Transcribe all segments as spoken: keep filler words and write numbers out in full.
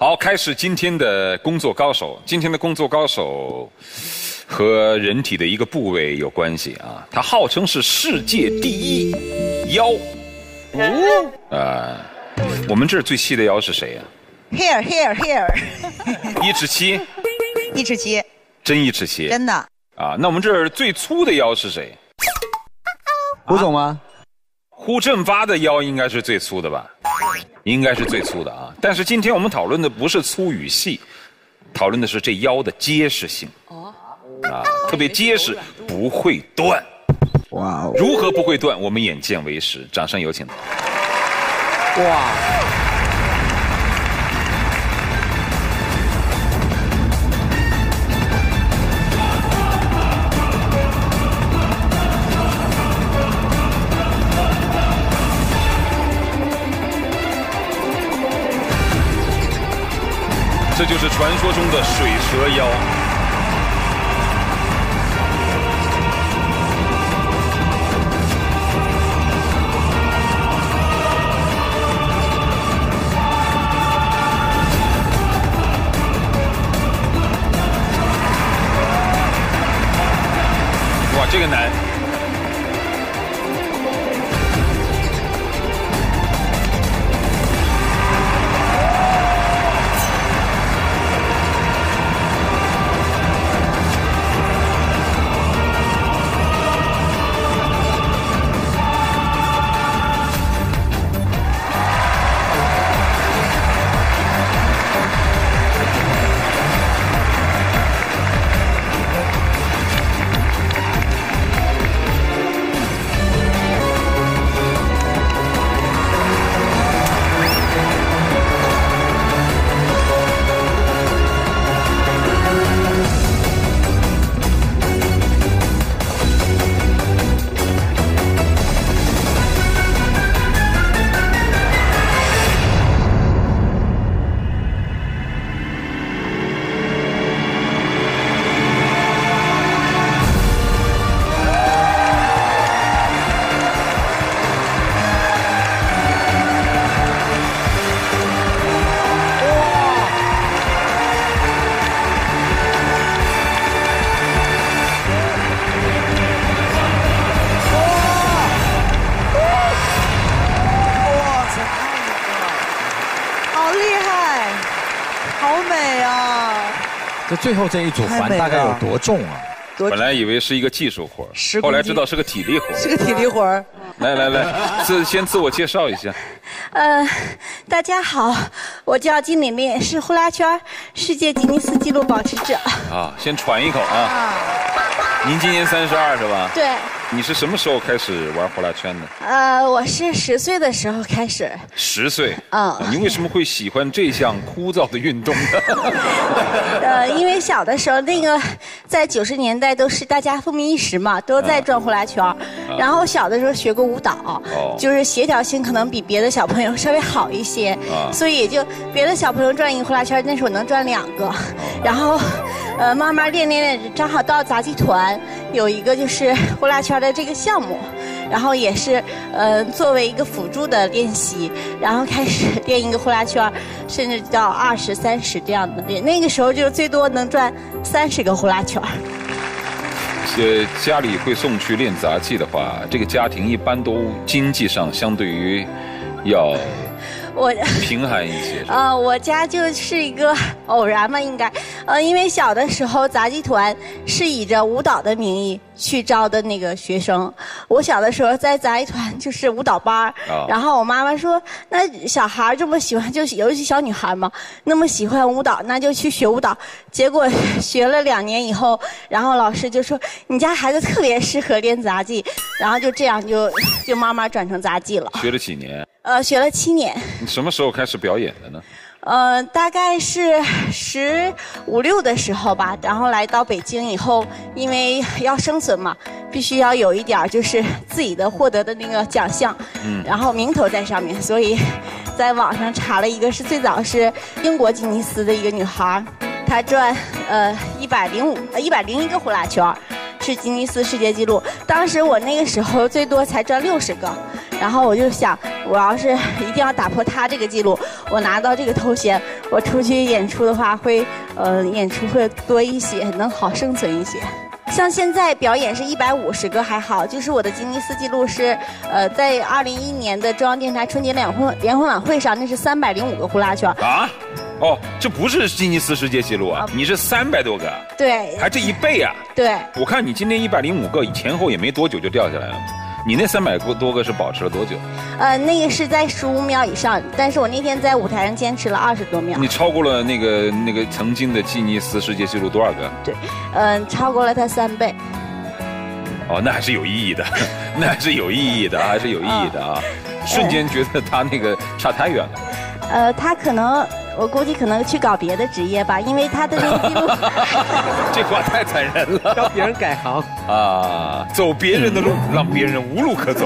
好，开始今天的工作高手。今天的工作高手和人体的一个部位有关系啊，它号称是世界第一腰。哦，啊，我们这儿最细的腰是谁呀、 啊、？Here here here， 一尺七， 一尺七， 真一尺七， 真的啊。那我们这儿最粗的腰是谁？ 胡总吗？ 胡振发的腰应该是最粗的吧？应该是最粗的啊。但是今天我们讨论的不是粗与细，讨论的是这腰的结实性。哦，啊，特别结实，不会断。哇哦！如何不会断？我们眼见为实。掌声有请。哇！这就是传说中的水蛇腰。哇，这个难。 这最后这一组环大概有多重啊？ 本来以为是一个技术活，后来知道是个体力活。 是个体力活。 来来来，自先自我介绍一下。 呃，大家好，我叫金玲玲，是呼啦圈世界吉尼斯纪录保持者。 啊，先喘一口啊。啊您今年三十二是吧？ 对。 你是什么时候开始玩呼啦圈的？ 呃，我是十岁的时候开始。 十岁？ 嗯。 你为什么会喜欢这项枯燥的运动呢？ 呃，因为小的时候那个在九十年代都是大家风靡一时嘛，都在转呼啦圈。啊、然后小的时候学过舞蹈，哦、就是协调性可能比别的小朋友稍微好一些，啊、所以也就别的小朋友转一个呼啦圈，那时候能转两个。哦、然后，呃，慢慢练练练，正好到杂技团有一个就是呼啦圈的这个项目，然后也是呃作为一个辅助的练习，然后开始练一个呼啦圈，甚至到二十三十这样的练。那个时候就最多能转三十个呼啦圈。 呃，家里会送去练杂技的话，这个家庭一般都经济上相对于要我贫寒一些。 呃，我家就是一个偶然嘛，应该，呃，因为小的时候杂技团是以着舞蹈的名义去招的那个学生。我小的时候在杂技团就是舞蹈班，哦、然后我妈妈说，那小孩这么喜欢，就尤其小女孩嘛，那么喜欢舞蹈，那就去学舞蹈。结果学了两年以后，然后老师就说，你家孩子特别适合练杂技，然后就这样就就慢慢转成杂技了。 学了几年？ 呃，学了七年。 你什么时候开始表演的呢？ 呃，大概是十五六的时候吧，然后来到北京以后，因为要生存嘛，必须要有一点就是自己的获得的那个奖项，嗯，然后名头在上面，所以在网上查了一个，是最早是英国吉尼斯的一个女孩，她转呃一百零五呃一百零一个呼啦圈，是吉尼斯世界纪录。当时我那个时候最多才转六十个。然后我就想，我要是一定要打破他这个记录，我拿到这个头衔， 我出去演出的话会，呃，演出会多一些，能好生存一些。像现在表演是一百五十个还好，就是我的吉尼斯纪录是，呃，在二零一一年的中央电视台春节联欢联欢晚会上，那是三百零五个呼啦圈。 啊？哦，这不是吉尼斯世界纪录啊，你是三百多个。 对。 还这一倍啊？ 对。 我看你今天一百零五个，前后也没多久就掉下来了。你那三百多个是保持了多久？呃， 那个是在十五秒以上，但是我那天在舞台上坚持了二十多秒。 你超过了那个那个曾经的吉尼斯世界纪录多少个？ 对，嗯、呃，超过了它三倍。 哦，那还是有意义的，那还是有意义的，还是有意义的啊！瞬间觉得他那个差太远了。 呃，他可能，我估计可能去搞别的职业吧，因为他的那个记录。 这话太残忍了， 教别人改行啊，走别人的路，让别人无路可走。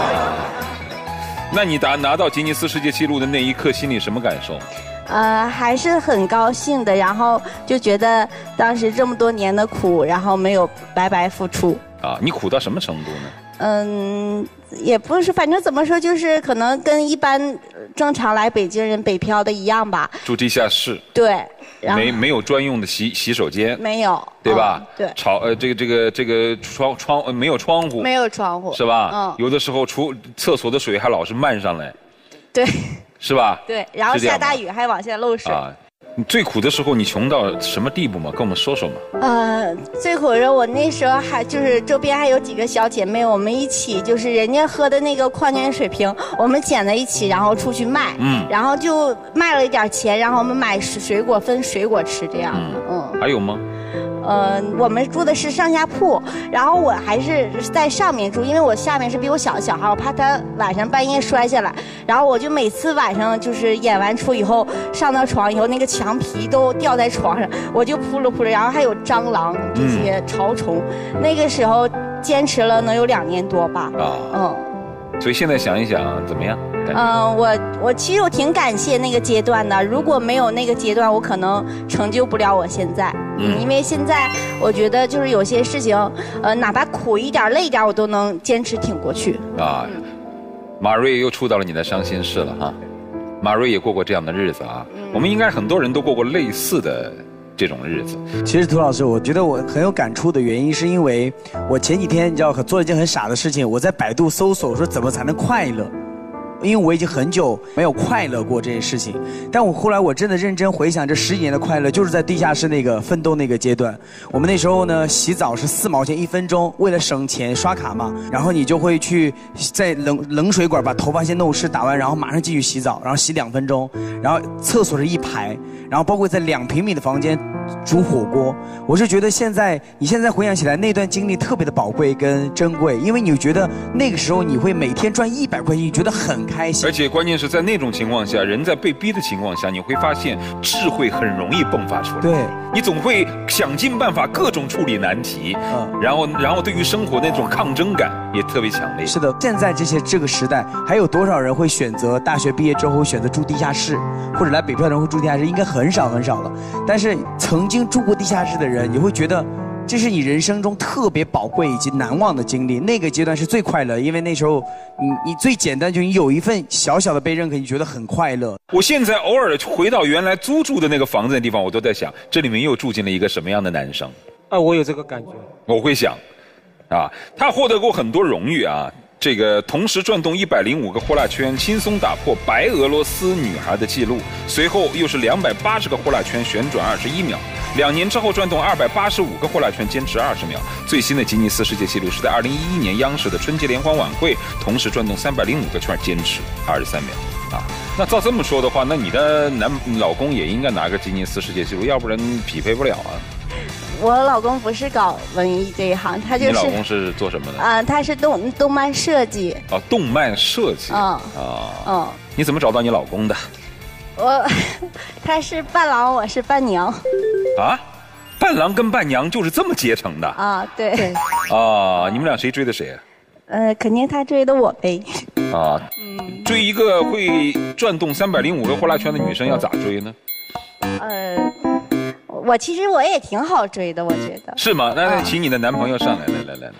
那你拿拿到吉尼斯世界纪录的那一刻，心里什么感受？ 呃，还是很高兴的，然后就觉得当时这么多年的苦，然后没有白白付出。 啊，你苦到什么程度呢？ 嗯，也不是，反正怎么说，就是可能跟一般正常来北京人北漂的一样吧。 住地下室。 对。 没没有专用的洗洗手间。 没有。 对吧？ 嗯、对。 朝呃这个这个这个窗窗、呃、没有窗户。 没有窗户。 是吧？嗯。有的时候出厕所的水还老是漫上来。 对。 是吧？ 对。然后下大雨还往下漏水。啊。 你最苦的时候，你穷到什么地步吗？跟我们说说嘛。 呃，最苦的时候，我那时候还就是周边还有几个小姐妹，我们一起就是人家喝的那个矿泉水瓶，我们捡在一起，然后出去卖，嗯，然后就卖了一点钱，然后我们买水果分水果吃这样的，嗯。 嗯还有吗？ 呃，我们住的是上下铺，然后我还是在上面住，因为我下面是比我小的小孩，我怕他晚上半夜摔下来，然后我就每次晚上就是演完出以后上到床以后，那个墙皮都掉在床上，我就扑噜扑噜，然后还有蟑螂这些潮虫，嗯、那个时候坚持了能有两年多吧，啊，嗯。 所以现在想一想怎么样？ 嗯、呃，我我其实我挺感谢那个阶段的，如果没有那个阶段，我可能成就不了我现在。嗯，因为现在我觉得就是有些事情，呃，哪怕苦一点、累一点，我都能坚持挺过去。啊， 嗯、马瑞又触到了你的伤心事了哈。马瑞也过过这样的日子啊，嗯、我们应该很多人都过过类似的这种日子。 其实涂老师，我觉得我很有感触的原因，是因为我前几天你知道做了一件很傻的事情，我在百度搜索说怎么才能快乐。因为我已经很久没有快乐过这件事情，但我后来我真的认真回想，这十几年的快乐就是在地下室那个奋斗那个阶段。我们那时候呢，洗澡是四毛钱一分钟，为了省钱刷卡嘛，然后你就会去在冷冷水管把头发先弄湿，打完然后马上继续洗澡，然后洗两分钟，然后厕所是一排，然后包括在两平米的房间煮火锅。我是觉得现在你现在回想起来那段经历特别的宝贵跟珍贵，因为你觉得那个时候你会每天赚一百块钱，你觉得很开心， 而且关键是在那种情况下，人在被逼的情况下，你会发现智慧很容易迸发出来。 对， 你总会想尽办法各种处理难题，嗯，然后然后对于生活那种抗争感也特别强烈。 是的，现在这些这个时代，还有多少人会选择大学毕业之后选择住地下室，或者来北漂的人会住地下室？应该很少很少了。但是曾经住过地下室的人，你会觉得这是你人生中特别宝贵以及难忘的经历。那个阶段是最快乐，因为那时候你你最简单，就是你有一份小小的被认可，你觉得很快乐。 我现在偶尔回到原来租住的那个房子的地方，我都在想，这里面又住进了一个什么样的男生？ 啊，我有这个感觉。 我会想，啊，他获得过很多荣誉啊。这个同时转动一百零五个呼啦圈，轻松打破白俄罗斯女孩的记录。随后又是两百八十个呼啦圈旋转二十一秒。两年之后转动二百八十五个呼啦圈，坚持二十秒。最新的吉尼斯世界纪录是在二零一一年央视的春节联欢晚会，同时转动三百零五个圈，坚持二十三秒。啊，那照这么说的话，那你的男老公也应该拿个吉尼斯世界纪录，要不然匹配不了啊。 我老公不是搞文艺这一行，他就是。 你老公是做什么的？ 啊、呃，他是动动漫设计。 哦，动漫设计。嗯。啊。嗯。你怎么找到你老公的？ 我，他是伴郎，我是伴娘。 啊？伴郎跟伴娘就是这么结成的？ 啊，对。对。 啊，你们俩谁追的谁啊？ 呃，肯定他追的我呗。 啊。嗯。追一个会转动三百零五个呼啦圈的女生要咋追呢？呃。 我其实我也挺好追的，我觉得。 是吗？那那请你的男朋友上来，来来来来。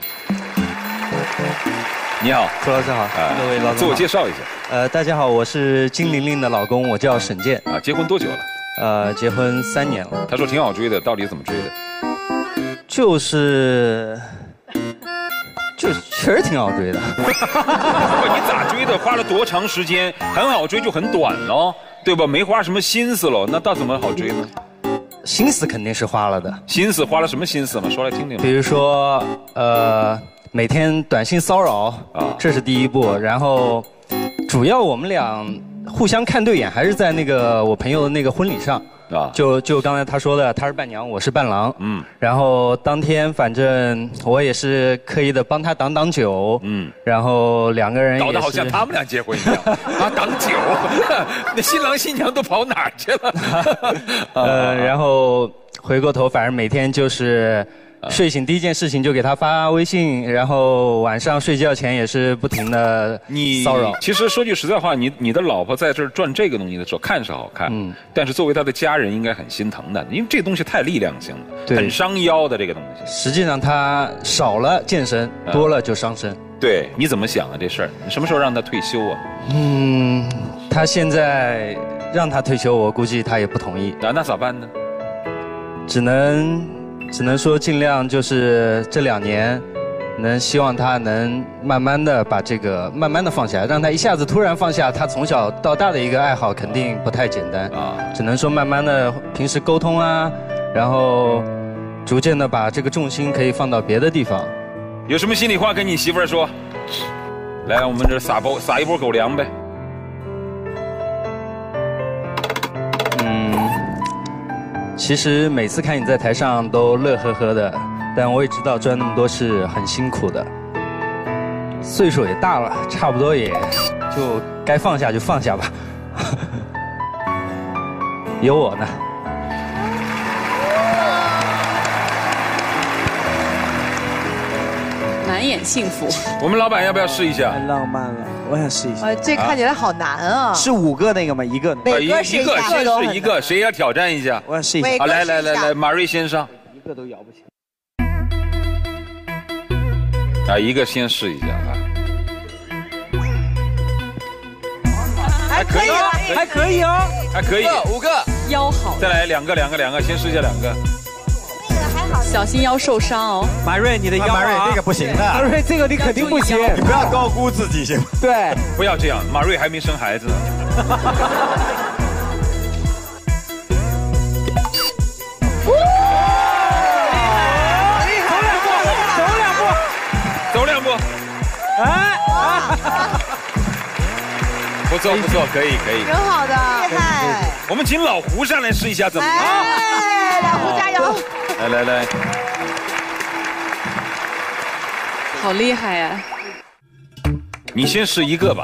你好， 涂老师好，各位老公， 自我介绍一下。 呃，大家好，我是金玲玲的老公，我叫沈健。 啊，结婚多久了？ 呃，结婚三年了。 他说挺好追的，到底怎么追的？ 就是，就确实挺好追的。 不，你咋追的？花了多长时间？很好追就很短喽，对吧？没花什么心思喽，那到怎么好追呢？ 心思肯定是花了的。 心思花了什么心思嘛？说来听听。 比如说，呃，每天短信骚扰啊，这是第一步。然后，主要我们俩互相看对眼，还是在那个我朋友的那个婚礼上。啊，就就刚才他说的，他是伴娘，我是伴郎，嗯，然后当天反正我也是刻意的帮他挡挡酒，嗯，然后两个人搞得好像他们俩结婚一样啊，挡酒，那新郎新娘都跑哪儿去了？ 呃，然后回过头，反正每天就是睡醒第一件事情就给他发微信，然后晚上睡觉前也是不停的骚扰。 其实说句实在话，你你的老婆在这儿赚这个东西的时候，看是好看，嗯，但是作为她的家人应该很心疼的，因为这东西太力量性了，很伤腰的这个东西。 实际上她少了健身，多了就伤身。 对，你怎么想啊这事儿？你什么时候让她退休啊？ 嗯，她现在让她退休，我估计她也不同意。 啊，那咋办呢？ 只能。只能说尽量就是这两年，能希望他能慢慢的把这个慢慢的放下，让他一下子突然放下他从小到大的一个爱好，肯定不太简单啊。只能说慢慢的平时沟通啊，然后逐渐的把这个重心可以放到别的地方。 有什么心里话跟你媳妇儿说？来，我们这撒包撒一波狗粮呗。 其实每次看你在台上都乐呵呵的，但我也知道赚那么多是很辛苦的。岁数也大了，差不多也就该放下就放下吧。有我呢。 满眼幸福。 我们老板要不要试一下？ 太浪漫了，我想试一下。 这看起来好难啊！ 是五个那个吗？一个。 每个一个先是一个，谁要挑战一下？ 我想试一下。 好，来来来来，马瑞先上。 一个都摇不起。 啊，一个先试一下啊。 还可以， 还可以哦， 还可以。 五个，腰好。 再来两个，两个，两个，先试一下两个。 小心腰受伤哦， 马瑞，你的腰，马瑞这个不行的， 马瑞这个你肯定不行， 你不要高估自己行吗？ 对， 不要这样，马瑞还没生孩子呢。 走两步， 走两步， 哎， 不错不错，可以可以， 挺好的，厉害。 我们请老胡上来试一下，怎么样？ 哎，老胡加油！ 来来来， 好厉害呀！ 你先试一个吧。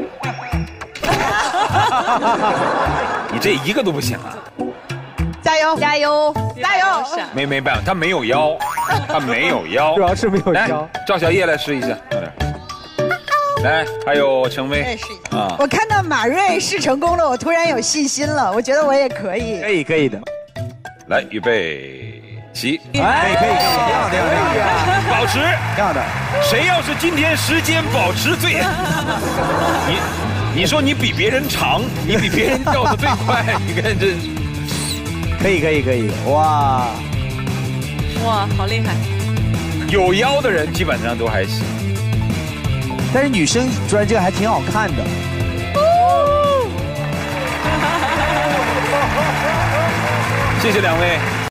你这一个都不行啊！ 加油加油加油！ 没没办法，他没有腰，他没有腰， 主要是没有腰。 赵小叶来试一下，快点。来，还有陈薇， 试一下啊！我看到马瑞试成功了，我突然有信心了，我觉得我也可以。 可以可以的。 来，预备。起， 哎，可以，可以，这样，这样，这样， 保持这样的。 谁要是今天时间保持最，你，你说你比别人长，你比别人掉的最快，你看这， 可以，可以，可以，哇， 哇，好厉害！ 有腰的人基本上都还行， 但是女生穿这个还挺好看的。 谢谢两位。